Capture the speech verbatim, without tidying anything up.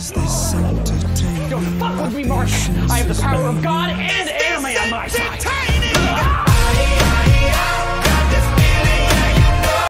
Don't fuck with me, Mark! I have the power of God and